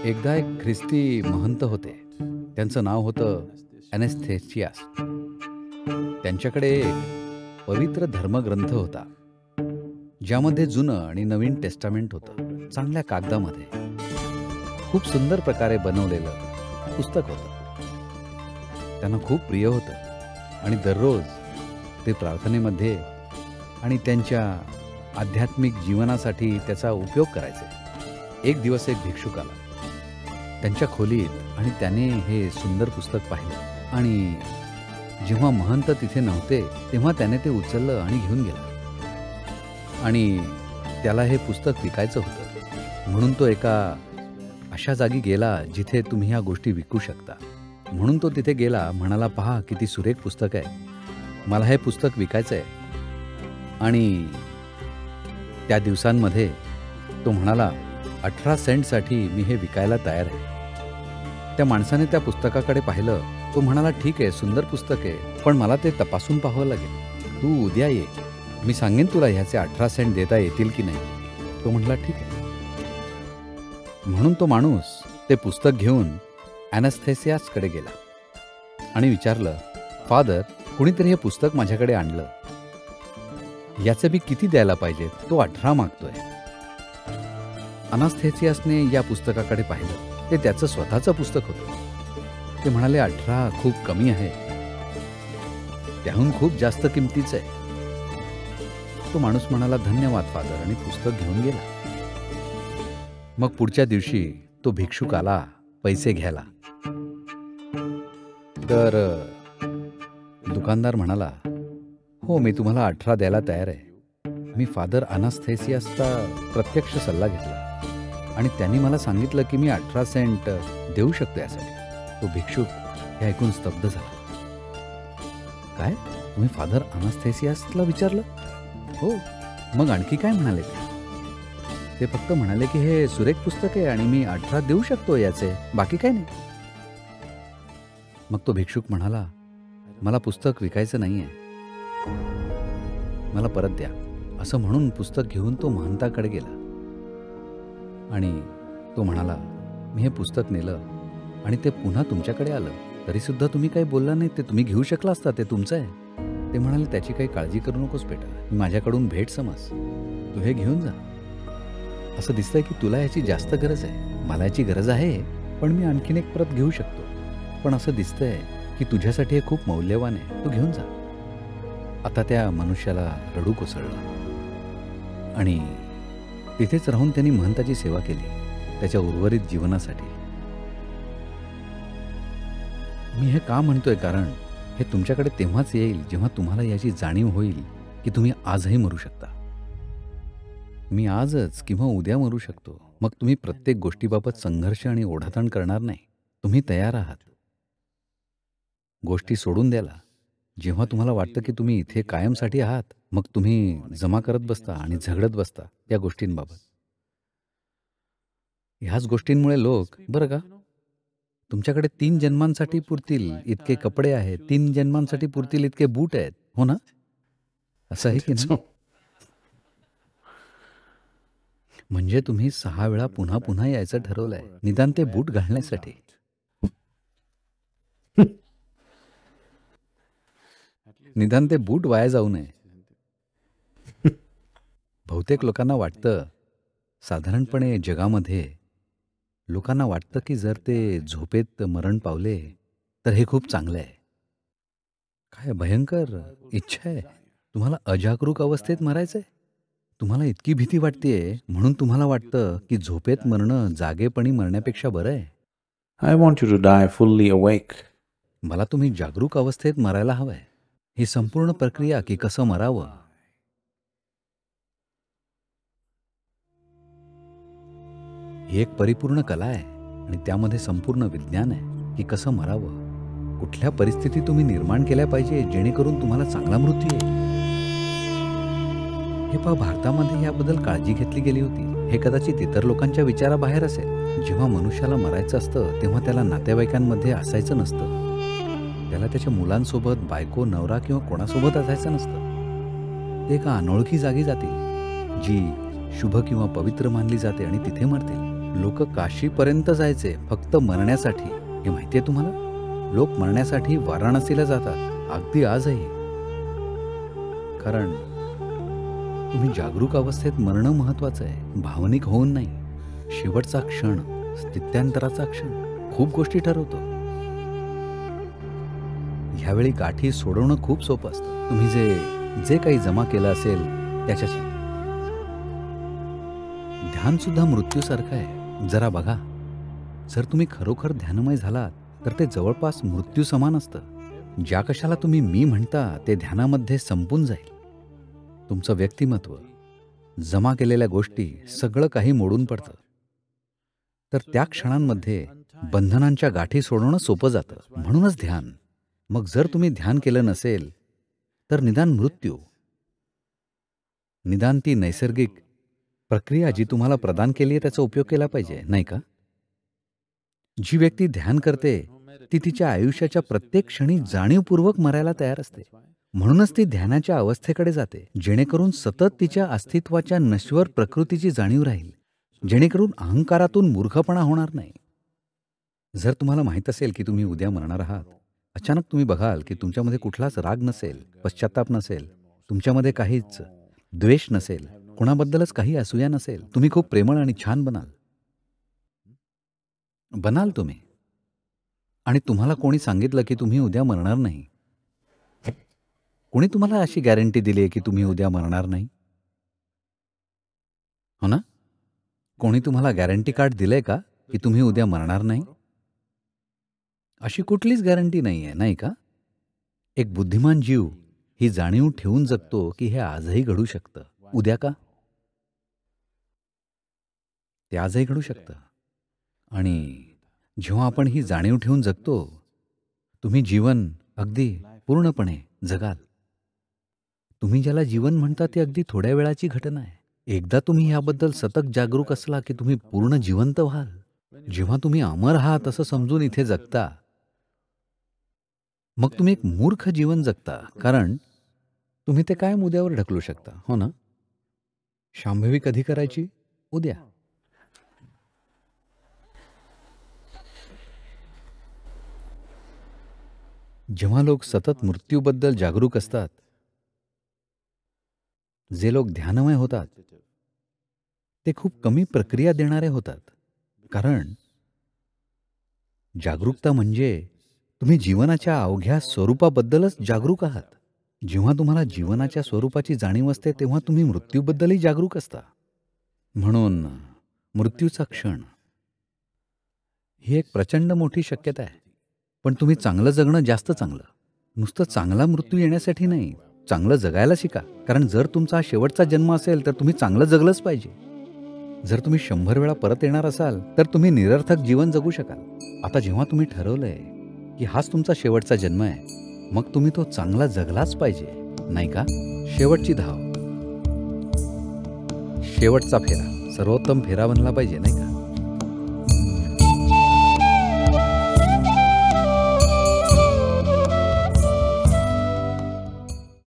एकदा एक ख्रिस्ती महंत होते. त्यांचं नाव होतं ॲनेस्थेसियास. त्यांच्याकडे एक पवित्र धर्मग्रंथ होता, ज्यामध्ये जुनं आणि नवीन टेस्टामेंट होतं. चांगल्या कागदामध्ये खूप सुंदर प्रकारे बनवलेलं पुस्तक होतं. त्यांना खूप प्रिय होतं आणि दररोज ते प्रार्थनेमध्ये आणि त्यांच्या आध्यात्मिक जीवनासाठी त्याचा उपयोग करायचे. एक दिवस एक भिक्षुक आला त्यांच्या खोलीत आणि त्याने हे सुंदर पुस्तक पाहिलं आणि जेव्हा महंत तिथे नव्हते तेव्हा त्याने ते उचललं आणि घेऊन गेला. आणि त्याला हे पुस्तक विकायचं होतं, म्हणून तो एका अशा जागी गेला जिथे तुम्ही ह्या गोष्टी विकू शकता. म्हणून तो तिथे गेला, म्हणाला, पहा किती सुरेख पुस्तक आहे, मला हे पुस्तक विकायचं आहे. आणि त्या दिवसांमध्ये तो म्हणाला, 18 सेंटसाठी मी हे विकायला तयार आहे. त्या माणसाने त्या पुस्तकाकडे पाहिलं. तो म्हणाला, ठीक आहे, सुंदर पुस्तक आहे, पण मला ते तपासून पाहावं लागेल. तू उद्या ये, मी सांगेन तुला ह्याचे 18 सेंट देता येतील की नाही. तो म्हणाला, ठीक आहे. म्हणून तो माणूस ते पुस्तक घेऊन ॲनेस्थेसियासकडे गेला आणि विचारलं, फादर, कुणीतरी हे पुस्तक माझ्याकडे आणलं, याचे मी किती द्यायला पाहिजे? तो 18 मागतोय. ॲनेस्थेसियासने या पुस्तकाकडे पाहिलं. ते त्याचं स्वतःचं पुस्तक होतं. ते म्हणाले, 18 खूप कमी आहे, त्याहून खूप जास्त किमतीचं आहे. तो माणूस म्हणाला, धन्यवाद फादर, आणि पुस्तक घेऊन गेला. मग पुढच्या दिवशी तो भिक्षुक आला पैसे घ्यायला. तर दुकानदार म्हणाला, हो, मी तुम्हाला 18 द्यायला तयार आहे. मी फादर ॲनेस्थेसियासचा प्रत्यक्ष सल्ला घेतला आणि त्यांनी मला सांगितलं की मी 18 सेंट देऊ शकतो यासाठी. तो भिक्षुक हे ऐकून स्तब्ध झाला. काय, तुम्ही फादर ॲनेस्थेसियासला विचारलं? हो. मग आणखी काय म्हणाले ते फक्त म्हणाले की हे सुरेख पुस्तक आहे आणि मी 18 देऊ शकतो याचे, बाकी काय नाही. मग तो भिक्षुक म्हणाला, मला पुस्तक विकायचं नाही आहे, मला परत द्या. असं म्हणून पुस्तक घेऊन तो महंताकडे गेला आणि तो म्हणाला, मी हे पुस्तक नेलं आणि ते पुन्हा तुमच्याकडे आलं, तरीसुद्धा तुम्ही काही बोलला नाही. ते तुम्ही घेऊ शकला असता, ते तुमचं आहे. ते म्हणाले, त्याची काही काळजी करू नकोस बेटा, मी माझ्याकडून भेट समज, तू हे घेऊन जा. असं दिसतंय की तुला याची जास्त गरज आहे. मला याची गरज आहे, पण मी आणखीन एक परत घेऊ शकतो. पण असं दिसतंय की तुझ्यासाठी हे खूप मौल्यवान आहे, तू घेऊन जा. आता त्या मनुष्याला रडू कोसळलं आणि तिथेच राहून त्यांनी महंताची सेवा केली त्याच्या उर्वरित जीवनासाठी. मी हे का म्हणतोय, कारण हे तुमच्याकडे तेव्हाच येईल जेव्हा तुम्हाला याची जाणीव होईल की तुम्ही आजही मरू शकता. मी आजच किंवा उद्या मरू शकतो. मग तुम्ही प्रत्येक गोष्टीबाबत संघर्ष आणि ओढाताण करणार नाही. तुम्ही तयार आहात गोष्टी सोडून द्यायला. जेव्हा तुम्हाला वाटतं की तुम्ही इथे कायमसाठी आहात, मग तुम्ही जमा करत बसता आणि झगडत बसता या गोष्टींबाबत. ह्याच गोष्टींमुळे लोक, बरं का, तुमच्याकडे 3 जन्मांसाठी पुरतील इतके कपडे आहेत, 3 जन्मांसाठी पुरतील इतके बूट आहेत, हो ना? असं आहे की नाही? म्हणजे तुम्ही 6 वेळा पुन्हा पुन्हा यायचं ठरवलंय, निदान ते बूट घालण्यासाठी. निदान ते बूट वाया जाऊ नये. बहुतेक लोकांना वाटतं, साधारणपणे जगामध्ये लोकांना वाटतं की जर ते झोपेत मरण पावले तर हे खूप चांगलं आहे. काय भयंकर इच्छा आहे, तुम्हाला अजागरूक अवस्थेत मरायचंय. तुम्हाला इतकी भीती वाटतेय म्हणून तुम्हाला वाटतं की झोपेत मरणं जागेपणी मरण्यापेक्षा बरं आहे. I want you to die fully awake. मला तुम्ही जागरूक अवस्थेत मरायला हवंय. ही संपूर्ण प्रक्रिया की कसं मरावं, ही एक परिपूर्ण कला आहे आणि त्यामध्ये संपूर्ण विज्ञान आहे की कसं मरावं. कुठल्या परिस्थिती तुम्ही निर्माण केल्या पाहिजे जेणेकरून तुम्हाला चांगला मृत्यू येईल. हे पहा, भारतामध्ये याबद्दल काळजी घेतली गेली होती. हे कदाचित इतर लोकांच्या विचाराबाहेर असेल. जेव्हा मनुष्याला मरायचं असतं तेव्हा त्याला नातेवाईकांमध्ये असायचं नसतं. त्याला त्याच्या मुलांसोबत, बायको, नवरा किंवा कोणासोबत असायचं नसतं. ते एका अनोळखी जागी जातील जी शुभ किंवा पवित्र मानली जाते आणि तिथे मरतील. लोक काशीपर्यंत जायचे फक्त मरण्यासाठी. हे माहितीये तुम्हाला? लोक मरण्यासाठी वाराणसीला जातात, अगदी आजही. कारण तुम्ही जागरूक अवस्थेत मरणं महत्वाचं आहे, भावनिक होऊन नाही. शेवटचा क्षण, स्थित्यांतराचा क्षण खूप गोष्टी ठरवतो. ह्यावेळी गाठी सोडवणं खूप सोपं असतं. तुम्ही जे काही जमा केलं असेल त्याच्याशी. ध्यान सुद्धा मृत्यूसारखं आहे. जरा बघा, जर तुम्ही खरोखर ध्यानमय झालात तर ते जवळपास मृत्यू समान असतं. ज्या कशाला तुम्ही मी म्हणता ते ध्यानामध्ये संपून जाईल. तुमचं व्यक्तिमत्व, जमा केलेल्या गोष्टी, सगळं काही मोडून पडतं. तर त्या क्षणांमध्ये बंधनांच्या गाठी सोडवणं सोपं जातं. म्हणूनच ध्यान. मग जर तुम्ही ध्यान केलं नसेल तर निदान मृत्यू, निदान ती नैसर्गिक प्रक्रिया जी तुम्हाला प्रदान केली आहे त्याचा उपयोग केला पाहिजे, नाही का? जी व्यक्ती ध्यान करते ती तिच्या आयुष्याच्या प्रत्येक क्षणी जाणीवपूर्वक मरायला तयार असते. म्हणूनच ती ध्यानाच्या अवस्थेकडे जाते, जेणेकरून सतत तिच्या अस्तित्वाच्या नश्वर प्रकृतीची जाणीव राहील, जेणेकरून अहंकारातून मूर्खपणा होणार नाही. जर तुम्हाला माहीत असेल की तुम्ही उद्या मरणार आहात, अचानक तुम्ही बघाल की तुमच्यामध्ये कुठलाच राग नसेल, पश्चाताप नसेल, तुमच्यामध्ये काहीच द्वेष नसेल, कुणाबद्दलच काही असूया नसेल, तुम्ही खूप प्रेमळ आणि छान बनाल तुम्ही. आणि तुम्हाला कोणी सांगितलं की तुम्ही उद्या मरणार नाही? कोणी तुम्हाला अशी गॅरंटी दिली आहे की तुम्ही उद्या मरणार नाही? हो ना? कोणी तुम्हाला गॅरंटी कार्ड दिलंय का की तुम्ही उद्या मरणार नाही? अशी कुठलीच गॅरंटी नाही आहे, नाही का? एक बुद्धिमान जीव ही जाणीव ठेवून जगतो की हे आजही घडू शकतं. उद्या का? ते आजही घडू शकतं. आणि जेव्हा आपण ही जाणीव ठेवून जगतो, तुम्ही जीवन अगदी पूर्णपणे जगाल. तुम्ही ज्याला जीवन म्हणता ते अगदी थोड्या वेळाची घटना आहे. एकदा तुम्ही याबद्दल सतत जागरूक असला की तुम्ही पूर्ण जिवंत व्हाल. जेव्हा तुम्ही अमर आहात असं समजून इथे जगता, मग तुम्ही एक मूर्ख जीवन जगता. कारण तुम्ही ते कायम उद्यावर ढकलू शकता, हो ना? शांभवी कधी करायची? उद्या. जेव्हा लोक सतत मृत्यूबद्दल जागरूक असतात, जे लोक ध्यानमय होतात, ते खूप कमी प्रक्रिया देणारे होतात. कारण जागरूकता म्हणजे तुम्ही जीवनाच्या अवघ्या स्वरूपाबद्दलच जागरूक आहात. जेव्हा तुम्हाला जीवनाच्या स्वरूपाची जाणीव असते तेव्हा तुम्ही मृत्यूबद्दलही जागरूक असता. म्हणून मृत्यूचा क्षण ही एक प्रचंड मोठी शक्यता आहे. पण तुम्ही चांगलं जगणं जास्त चांगलं. नुसतं चांगला मृत्यू येण्यासाठी नाही, चांगलं जगायला शिका. कारण जर तुमचा हा शेवटचा जन्म असेल तर तुम्ही चांगलं जगलंच पाहिजे. जर तुम्ही 100 वेळा परत येणार असाल तर तुम्ही निरर्थक जीवन जगू शकाल. आता जेव्हा तुम्ही ठरवलंय की हाच तुमचा शेवटचा जन्म आहे, मग तुम्ही तो चांगला जगलाच पाहिजे, नाही का? शेवटची धाव, शेवटचा फेरा सर्वोत्तम फेरा बनला पाहिजे, नाही का?